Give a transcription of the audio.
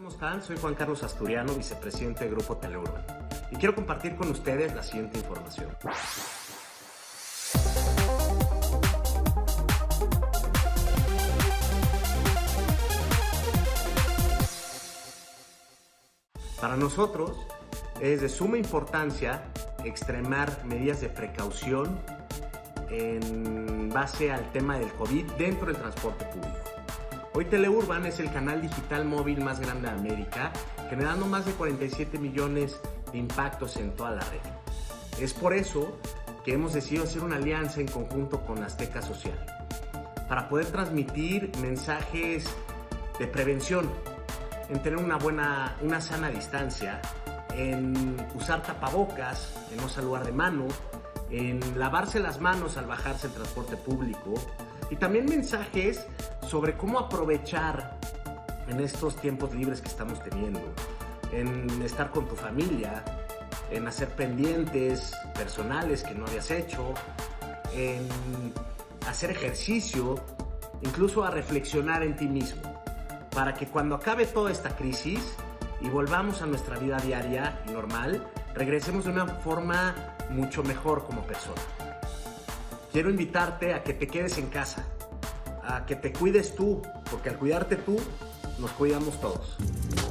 ¿cómo están? Soy Juan Carlos Asturiano, vicepresidente de Grupo Teleurban, y quiero compartir con ustedes la siguiente información. Para nosotros es de suma importancia extremar medidas de precaución en base al tema del COVID dentro del transporte público. Hoy Teleurban es el canal digital móvil más grande de América, generando más de 47 millones de impactos en toda la red. Es por eso que hemos decidido hacer una alianza en conjunto con Azteca Social, para poder transmitir mensajes de prevención, en tener una sana distancia, en usar tapabocas, en no saludar de mano, en lavarse las manos al bajarse el transporte público, y también mensajes sobre cómo aprovechar en estos tiempos libres que estamos teniendo, en estar con tu familia, en hacer pendientes personales que no habías hecho, en hacer ejercicio, incluso a reflexionar en ti mismo, para que cuando acabe toda esta crisis y volvamos a nuestra vida diaria y normal, regresemos de una forma mucho mejor como persona. Quiero invitarte a que te quedes en casa, a que te cuides tú, porque al cuidarte tú, nos cuidamos todos.